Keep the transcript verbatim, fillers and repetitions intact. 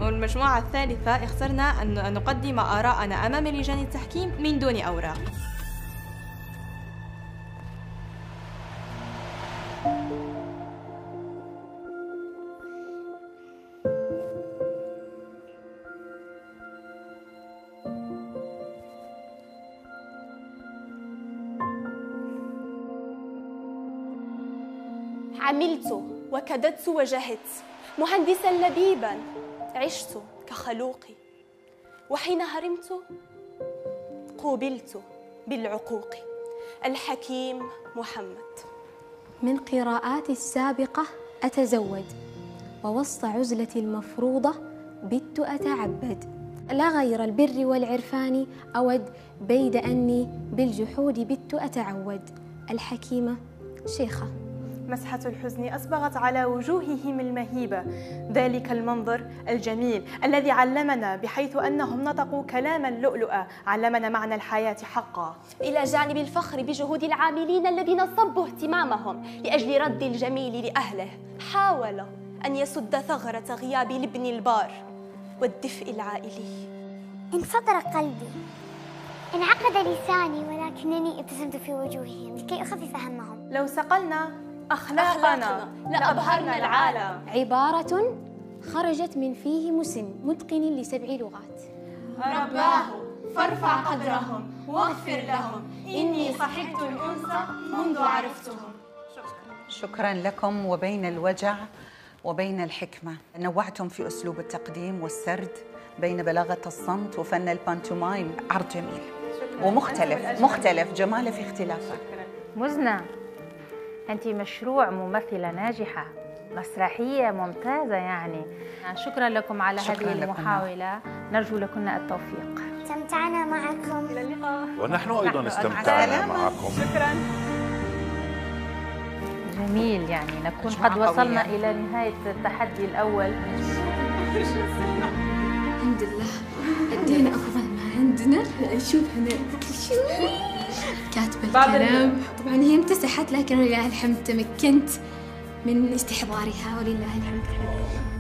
والمجموعة الثالثة اخترنا أن نقدم آراءنا أمام لجان التحكيم من دون أوراق. عملت وكددت وجهدت مهندسا لبيبا، عشت كخلوقي، وحين هرمت قوبلت بالعقوق. الحكيم محمد. من قراءاتي السابقة أتزود، ووسط عزلتي المفروضة بت أتعبد، لا غير البر والعرفان أود، بيد أني بالجحود بت أتعود. الحكيمة شيخة. مسحة الحزن أصبغت على وجوههم المهيبة ذلك المنظر الجميل الذي علمنا بحيث أنهم نطقوا كلام اللؤلؤ، علمنا معنى الحياة حقا. إلى جانب الفخر بجهود العاملين الذين صبوا اهتمامهم لأجل رد الجميل لأهله، حاول أن يسد ثغرة غياب الابن البار والدفء العائلي. انفطر قلبي، انعقد لساني، ولكنني ابتسمت في وجوههم لكي أخفف همهم. لو صقلنا أخلاقنا لأبهرنا العالم. عبارة خرجت من فيه مسن متقن لسبع لغات. رباه فارفع قدرهم واغفر لهم، إني صحبت الأنس منذ عرفتهم. شكرا لكم. وبين الوجع وبين الحكمة نوعتم في أسلوب التقديم والسرد بين بلاغة الصمت وفن البانتومايم. عرض جميل ومختلف، مختلف جماله في اختلافه. مزنة، أنت مشروع ممثلة ناجحة، مسرحية ممتازة يعني. شكرا لكم على هذه المحاولة، نرجو لكم التوفيق. استمتعنا معكم. إلى اللقاء. ونحن أيضا استمتعنا معكم. شكرا. جميل، يعني نكون قد وصلنا إلى نهاية التحدي الأول. الحمد لله أدينا أفضل ما عندنا. شوف هنا شوف كاتبة الكلام، طبعا هي امتسحت، لكن لله الحمد تمكنت من استحضارها ولله الحمد.